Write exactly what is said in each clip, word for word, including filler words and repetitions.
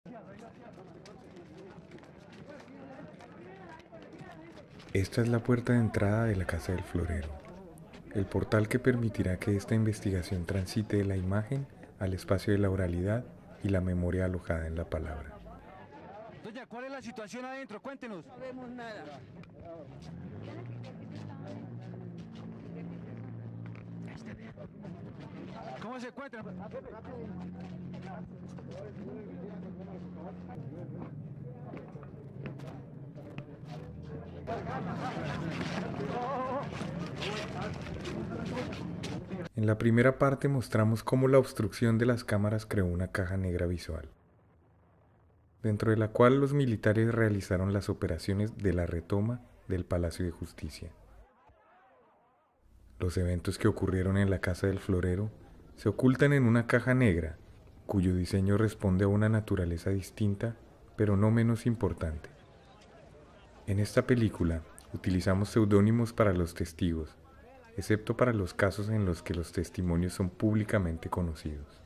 Esta es la puerta de entrada de la Casa del Florero, el portal que permitirá que esta investigación transite de la imagen al espacio de la oralidad y la memoria alojada en la palabra. Doña, ¿cuál es la situación adentro? Cuéntenos. No vemos nada. ¿Cómo se encuentra? En la primera parte mostramos cómo la obstrucción de las cámaras creó una caja negra visual, dentro de la cual los militares realizaron las operaciones de la retoma del Palacio de Justicia. Los eventos que ocurrieron en la Casa del Florero se ocultan en una caja negra, cuyo diseño responde a una naturaleza distinta, pero no menos importante. En esta película utilizamos seudónimos para los testigos, excepto para los casos en los que los testimonios son públicamente conocidos.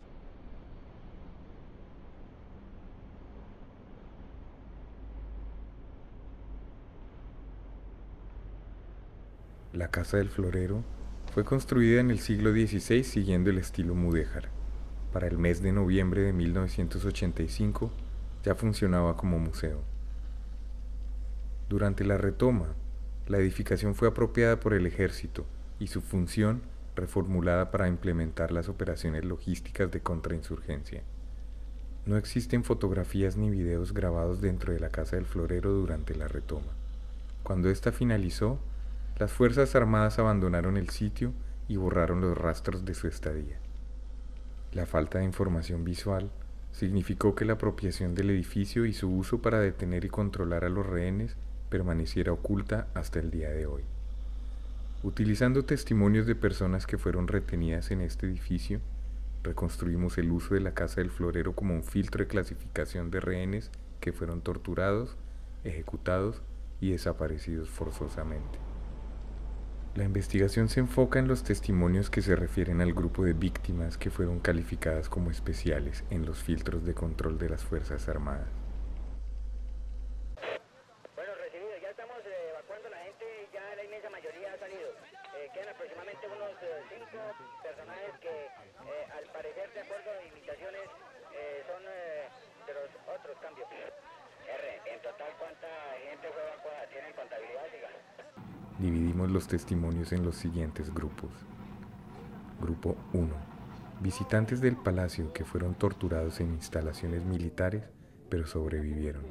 La Casa del Florero fue construida en el siglo dieciséis siguiendo el estilo mudéjar. Para el mes de noviembre de mil novecientos ochenta y cinco ya funcionaba como museo. Durante la retoma, la edificación fue apropiada por el ejército y su función reformulada para implementar las operaciones logísticas de contrainsurgencia. No existen fotografías ni videos grabados dentro de la Casa del Florero durante la retoma. Cuando esta finalizó, las Fuerzas Armadas abandonaron el sitio y borraron los rastros de su estadía. La falta de información visual significó que la apropiación del edificio y su uso para detener y controlar a los rehenes permaneciera oculta hasta el día de hoy. Utilizando testimonios de personas que fueron retenidas en este edificio, reconstruimos el uso de la Casa del Florero como un filtro de clasificación de rehenes que fueron torturados, ejecutados y desaparecidos forzosamente. La investigación se enfoca en los testimonios que se refieren al grupo de víctimas que fueron calificadas como especiales en los filtros de control de las Fuerzas Armadas. Bueno, recibido, ya estamos eh, evacuando la gente, ya la inmensa mayoría ha salido. Eh, quedan aproximadamente unos eh, cinco personajes que eh, al parecer, de acuerdo a invitaciones, eh, son eh, de los otros cambios. R, en total, ¿cuánta gente fue evacuada? ¿Tienen contabilidad, diga? Dividimos los testimonios en los siguientes grupos. Grupo uno. Visitantes del palacio que fueron torturados en instalaciones militares, pero sobrevivieron.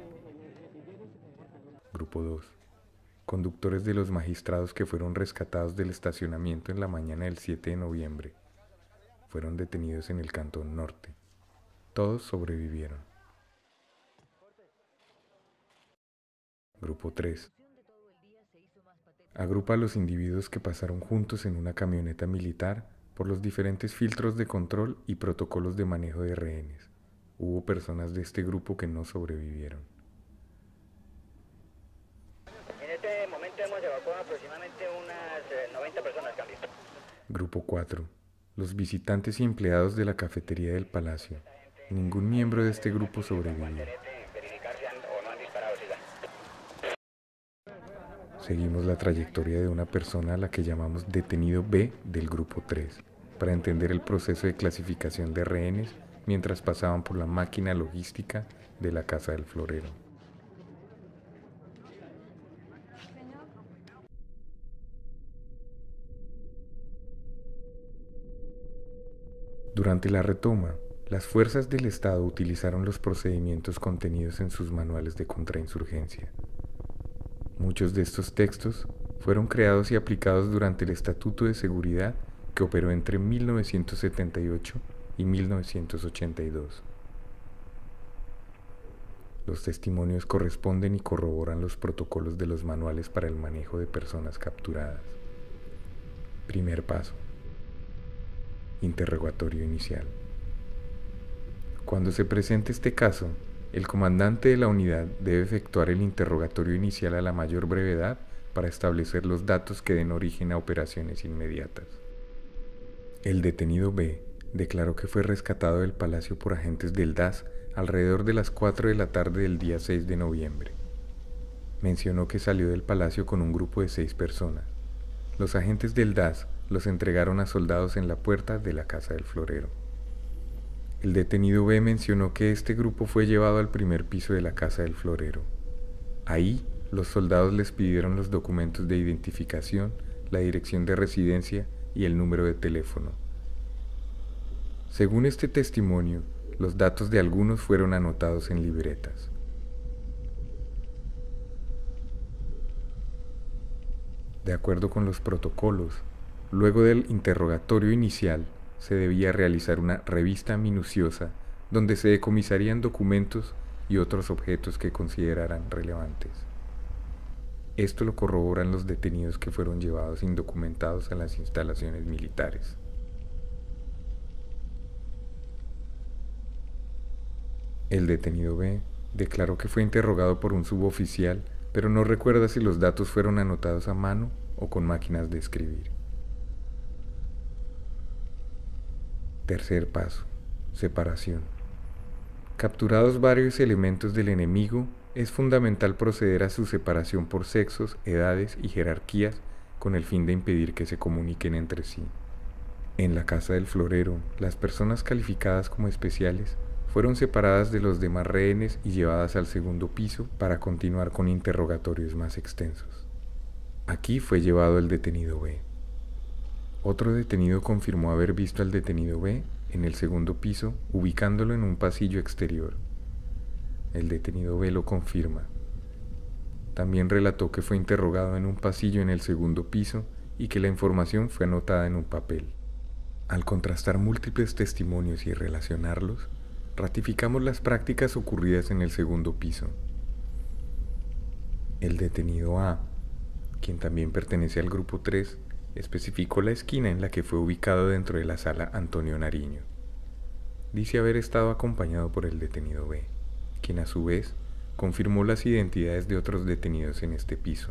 Grupo dos. Conductores de los magistrados que fueron rescatados del estacionamiento en la mañana del siete de noviembre. Fueron detenidos en el Cantón Norte. Todos sobrevivieron. Grupo tres. Agrupa a los individuos que pasaron juntos en una camioneta militar por los diferentes filtros de control y protocolos de manejo de rehenes. Hubo personas de este grupo que no sobrevivieron. En este momento hemos evacuado aproximadamente unas eh, noventa personas, cambio. Grupo cuatro. Los visitantes y empleados de la cafetería del palacio. Ningún miembro de este grupo sobrevivió. Verificar si han o no han disparado, siga. Seguimos la trayectoria de una persona a la que llamamos detenido B del grupo tres, para entender el proceso de clasificación de rehenes mientras pasaban por la máquina logística de la Casa del Florero. Durante la retoma, las fuerzas del Estado utilizaron los procedimientos contenidos en sus manuales de contrainsurgencia. Muchos de estos textos fueron creados y aplicados durante el Estatuto de Seguridad que operó entre mil novecientos setenta y ocho y mil novecientos ochenta y dos. Los testimonios corresponden y corroboran los protocolos de los manuales para el manejo de personas capturadas. Primer paso. Interrogatorio inicial. Cuando se presente este caso, el comandante de la unidad debe efectuar el interrogatorio inicial a la mayor brevedad para establecer los datos que den origen a operaciones inmediatas. El detenido B declaró que fue rescatado del palacio por agentes del D A S alrededor de las cuatro de la tarde del día seis de noviembre. Mencionó que salió del palacio con un grupo de seis personas. Los agentes del D A S los entregaron a soldados en la puerta de la casa del florero. El detenido B mencionó que este grupo fue llevado al primer piso de la casa del florero. Ahí, los soldados les pidieron los documentos de identificación, la dirección de residencia y el número de teléfono. Según este testimonio, los datos de algunos fueron anotados en libretas. De acuerdo con los protocolos, luego del interrogatorio inicial, se debía realizar una revista minuciosa donde se decomisarían documentos y otros objetos que consideraran relevantes. Esto lo corroboran los detenidos que fueron llevados indocumentados a las instalaciones militares. El detenido B declaró que fue interrogado por un suboficial, pero no recuerda si los datos fueron anotados a mano o con máquinas de escribir. Tercer paso: separación. Capturados varios elementos del enemigo, es fundamental proceder a su separación por sexos, edades y jerarquías con el fin de impedir que se comuniquen entre sí. En la casa del florero, las personas calificadas como especiales fueron separadas de los demás rehenes y llevadas al segundo piso para continuar con interrogatorios más extensos. Aquí fue llevado el detenido B. Otro detenido confirmó haber visto al detenido B en el segundo piso, ubicándolo en un pasillo exterior. El detenido B lo confirma. También relató que fue interrogado en un pasillo en el segundo piso y que la información fue anotada en un papel. Al contrastar múltiples testimonios y relacionarlos, ratificamos las prácticas ocurridas en el segundo piso. El detenido A, quien también pertenece al grupo tres, especificó la esquina en la que fue ubicado dentro de la sala Antonio Nariño. Dice haber estado acompañado por el detenido B, quien a su vez confirmó las identidades de otros detenidos en este piso.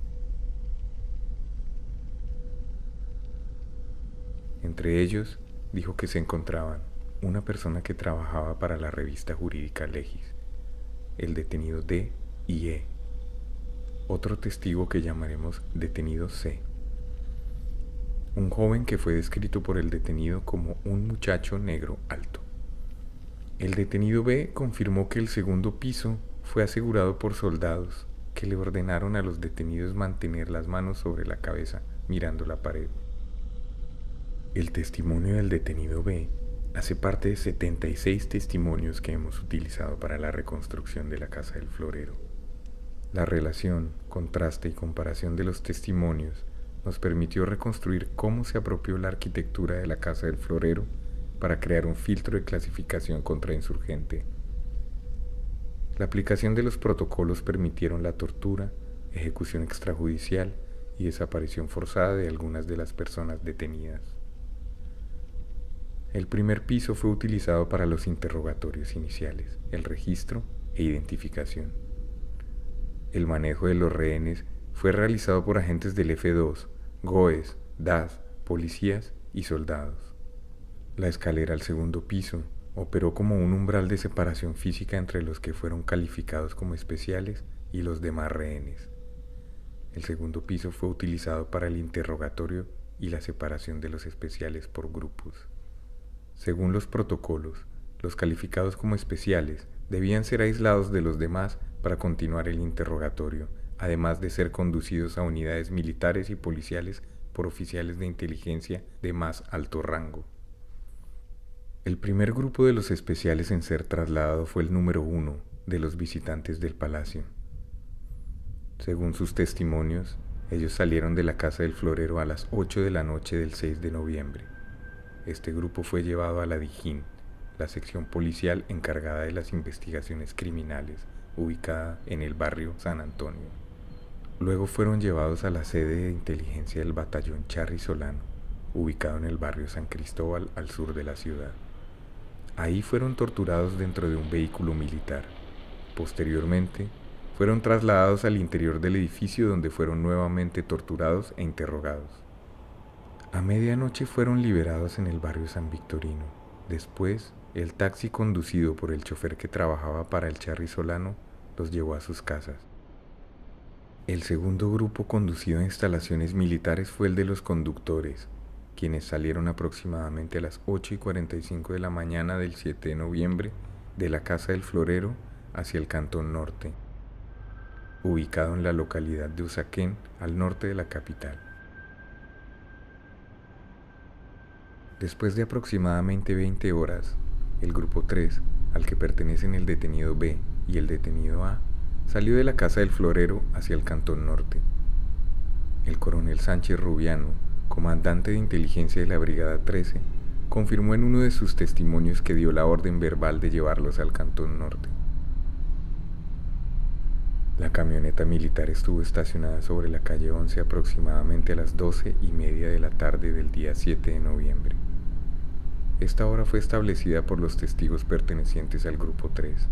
Entre ellos, dijo que se encontraban una persona que trabajaba para la revista jurídica Legis, el detenido D y E, otro testigo que llamaremos detenido C, un joven que fue descrito por el detenido como un muchacho negro alto. El detenido B confirmó que el segundo piso fue asegurado por soldados que le ordenaron a los detenidos mantener las manos sobre la cabeza mirando la pared. El testimonio del detenido B hace parte de setenta y seis testimonios que hemos utilizado para la reconstrucción de la casa del florero. La relación, contraste y comparación de los testimonios nos permitió reconstruir cómo se apropió la arquitectura de la casa del florero para crear un filtro de clasificación contrainsurgente. La aplicación de los protocolos permitieron la tortura, ejecución extrajudicial y desaparición forzada de algunas de las personas detenidas. El primer piso fue utilizado para los interrogatorios iniciales, el registro e identificación. El manejo de los rehenes fue realizado por agentes del F dos, GOES, D A S, policías y soldados. La escalera al segundo piso operó como un umbral de separación física entre los que fueron calificados como especiales y los demás rehenes. El segundo piso fue utilizado para el interrogatorio y la separación de los especiales por grupos. Según los protocolos, los calificados como especiales debían ser aislados de los demás para continuar el interrogatorio, además de ser conducidos a unidades militares y policiales por oficiales de inteligencia de más alto rango. El primer grupo de los especiales en ser trasladado fue el número uno de los visitantes del palacio. Según sus testimonios, ellos salieron de la casa del florero a las ocho de la noche del seis de noviembre. Este grupo fue llevado a la Dijín, la sección policial encargada de las investigaciones criminales, ubicada en el barrio San Antonio. Luego fueron llevados a la sede de inteligencia del batallón Charri Solano, ubicado en el barrio San Cristóbal al sur de la ciudad. Ahí fueron torturados dentro de un vehículo militar. Posteriormente, fueron trasladados al interior del edificio donde fueron nuevamente torturados e interrogados. A medianoche fueron liberados en el barrio San Victorino. Después, El taxi conducido por el chofer que trabajaba para el Charrizolano los llevó a sus casas. El segundo grupo conducido a instalaciones militares fue el de los conductores, quienes salieron aproximadamente a las ocho y cuarenta y cinco de la mañana del siete de noviembre de la Casa del Florero hacia el Cantón Norte, ubicado en la localidad de Usaquén, al norte de la capital. Después de aproximadamente veinte horas, el grupo tres, al que pertenecen el detenido B y el detenido A, salió de la Casa del Florero hacia el Cantón Norte. El coronel Sánchez Rubiano, comandante de inteligencia de la Brigada trece, confirmó en uno de sus testimonios que dio la orden verbal de llevarlos al Cantón Norte. La camioneta militar estuvo estacionada sobre la calle once aproximadamente a las doce y media de la tarde del día siete de noviembre. Esta hora fue establecida por los testigos pertenecientes al grupo tres.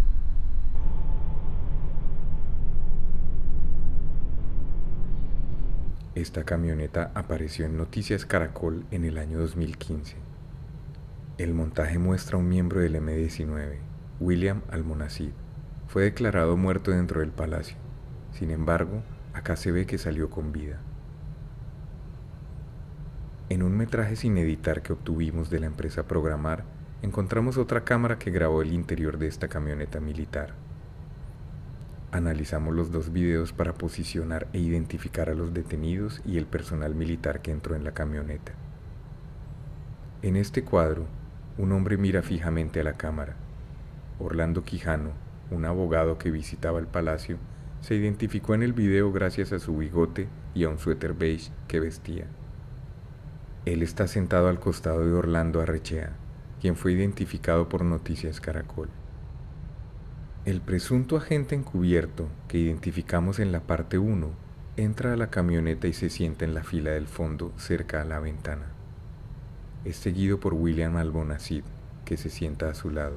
Esta camioneta apareció en Noticias Caracol en el año dos mil quince. El montaje muestra a un miembro del eme diecinueve, William Almonacid. Fue declarado muerto dentro del palacio. Sin embargo, acá se ve que salió con vida. En un metraje sin editar que obtuvimos de la empresa Programar, encontramos otra cámara que grabó el interior de esta camioneta militar. Analizamos los dos videos para posicionar e identificar a los detenidos y el personal militar que entró en la camioneta. En este cuadro, un hombre mira fijamente a la cámara. Orlando Quijano, un abogado que visitaba el palacio, se identificó en el video gracias a su bigote y a un suéter beige que vestía. Él está sentado al costado de Orlando Arrechea, quien fue identificado por Noticias Caracol. El presunto agente encubierto, que identificamos en la parte uno, entra a la camioneta y se sienta en la fila del fondo cerca a la ventana. Es seguido por William Almonacid, que se sienta a su lado.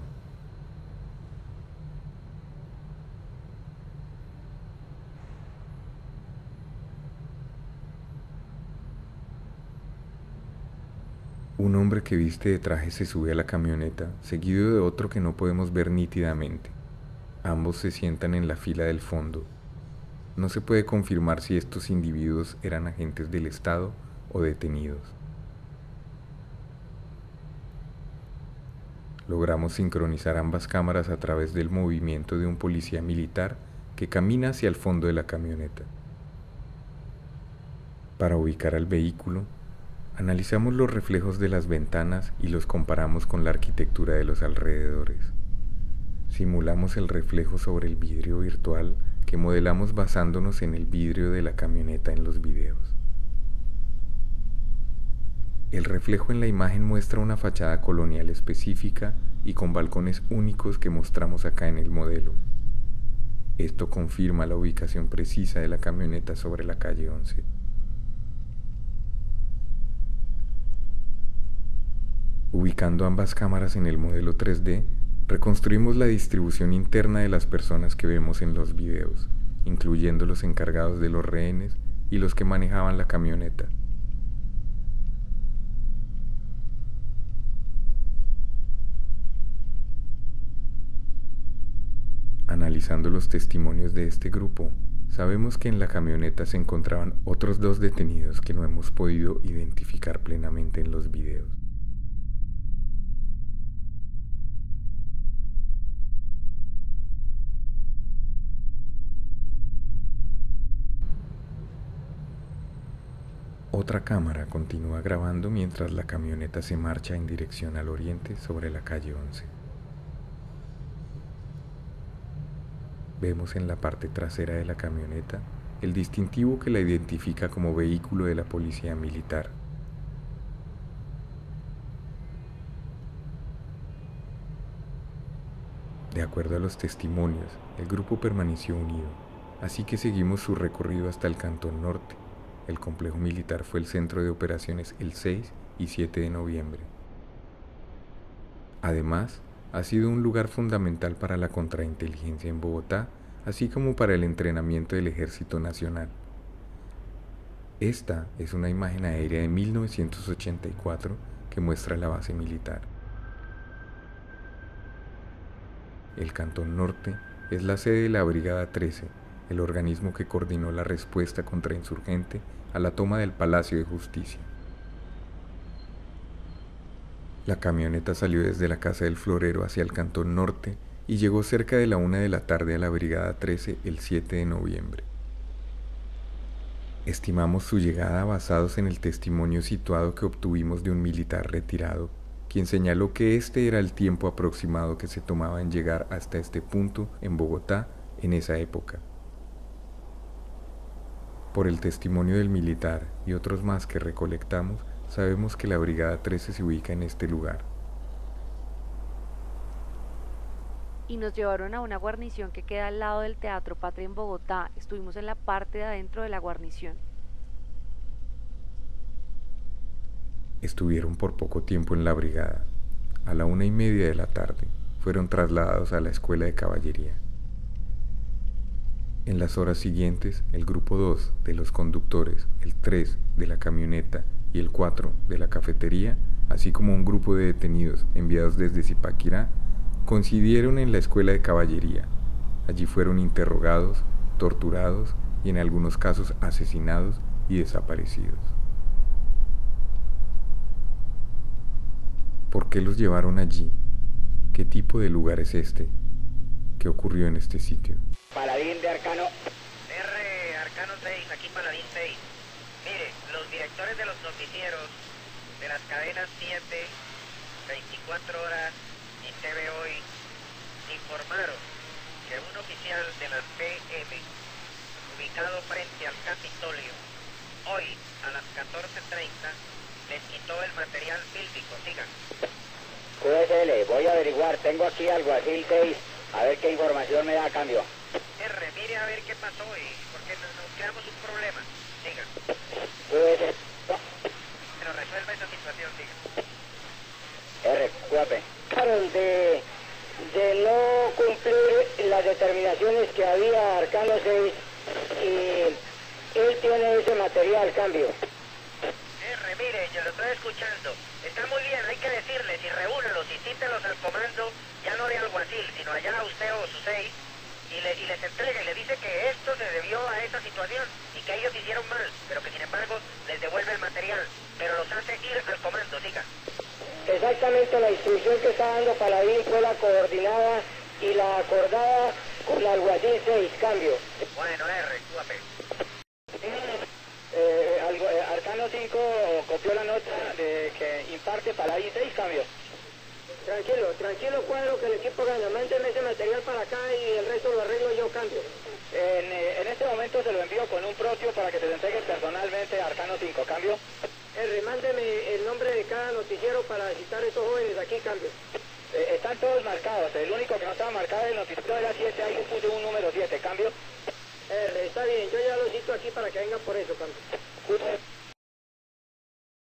Un hombre que viste de traje se sube a la camioneta, seguido de otro que no podemos ver nítidamente. Ambos se sientan en la fila del fondo. No se puede confirmar si estos individuos eran agentes del Estado o detenidos. Logramos sincronizar ambas cámaras a través del movimiento de un policía militar que camina hacia el fondo de la camioneta. Para ubicar al vehículo, analizamos los reflejos de las ventanas y los comparamos con la arquitectura de los alrededores. Simulamos el reflejo sobre el vidrio virtual que modelamos basándonos en el vidrio de la camioneta en los videos. El reflejo en la imagen muestra una fachada colonial específica y con balcones únicos que mostramos acá en el modelo. Esto confirma la ubicación precisa de la camioneta sobre la calle once. Ubicando ambas cámaras en el modelo tres D, reconstruimos la distribución interna de las personas que vemos en los videos, incluyendo los encargados de los rehenes y los que manejaban la camioneta. Analizando los testimonios de este grupo, sabemos que en la camioneta se encontraban otros dos detenidos que no hemos podido identificar plenamente en los videos. Otra cámara continúa grabando mientras la camioneta se marcha en dirección al oriente sobre la calle once. Vemos en la parte trasera de la camioneta el distintivo que la identifica como vehículo de la policía militar. De acuerdo a los testimonios, el grupo permaneció unido, así que seguimos su recorrido hasta el Cantón Norte. El complejo militar fue el centro de operaciones el seis y siete de noviembre. Además, ha sido un lugar fundamental para la contrainteligencia en Bogotá, así como para el entrenamiento del Ejército Nacional. Esta es una imagen aérea de mil novecientos ochenta y cuatro que muestra la base militar. el Cantón Norte, es la sede de la Brigada trece, el organismo que coordinó la respuesta contrainsurgente a la toma del Palacio de Justicia. La camioneta salió desde la Casa del Florero hacia el Cantón Norte y llegó cerca de la una de la tarde a la Brigada trece el siete de noviembre. Estimamos su llegada basados en el testimonio situado que obtuvimos de un militar retirado, quien señaló que este era el tiempo aproximado que se tomaba en llegar hasta este punto en Bogotá en esa época. Por el testimonio del militar y otros más que recolectamos, sabemos que la Brigada trece se ubica en este lugar. Y nos llevaron a una guarnición que queda al lado del Teatro Patria en Bogotá. Estuvimos en la parte de adentro de la guarnición. Estuvieron por poco tiempo en la brigada. A la una y media de la tarde fueron trasladados a la Escuela de Caballería. En las horas siguientes, el grupo dos de los conductores, el tres de la camioneta y el cuatro de la cafetería, así como un grupo de detenidos enviados desde Zipaquirá, coincidieron en la Escuela de Caballería. Allí fueron interrogados, torturados y en algunos casos asesinados y desaparecidos. ¿Por qué los llevaron allí? ¿Qué tipo de lugar es este? ¿Qué ocurrió en este sitio? Paladín de Arcano. R, Arcano seis, aquí Paladín seis. Mire, los directores de los noticieros de las cadenas siete, veinticuatro horas y T V Hoy informaron que un oficial de las P M, ubicado frente al Capitolio, hoy a las catorce treinta, les quitó el material fílmico. Sigan. Q S L, voy a averiguar, tengo aquí alguacil seis, a ver qué información me da a cambio. R, mire a ver qué pasó y porque nos, nos creamos un problema. Sigan. Q S L. Pero resuelva esa situación, sigan. R, Q A P. Claro, de, de no cumplir las determinaciones que había Arcano seis y él tiene ese material, cambio. R, mire, yo lo estoy escuchando. Está muy bien, hay que decirles y reúnelos y cítelos al comando, ya no de alguacil, sino allá a usted o sus seis, y, le, y les entrega y le dice que esto se debió a esa situación y que ellos hicieron mal, pero que sin embargo les devuelve el material, pero los hace ir al comando, siga. Exactamente, la instrucción que está dando Paladín fue la coordinada y la acordada con la alguacil seis, cambio. Bueno, R, Q A P. Eh, algo, eh, Arcano cinco copió la nota de que imparte Paladín seis, cambio. Tranquilo, tranquilo, cuadro, que el equipo gana. Mándeme ese material para acá y el resto lo arreglo yo, cambio. En, eh, en este momento se lo envío con un propio para que se lo entregue personalmente a Arcano cinco, cambio. R, mándeme el nombre de cada noticiero para citar a estos jóvenes aquí, cambio. Eh, están todos marcados, el único que no estaba marcado el noticiero era siete, ahí le puse un número siete, cambio. R, está bien, yo ya lo cito aquí para que vengan por eso, cambio.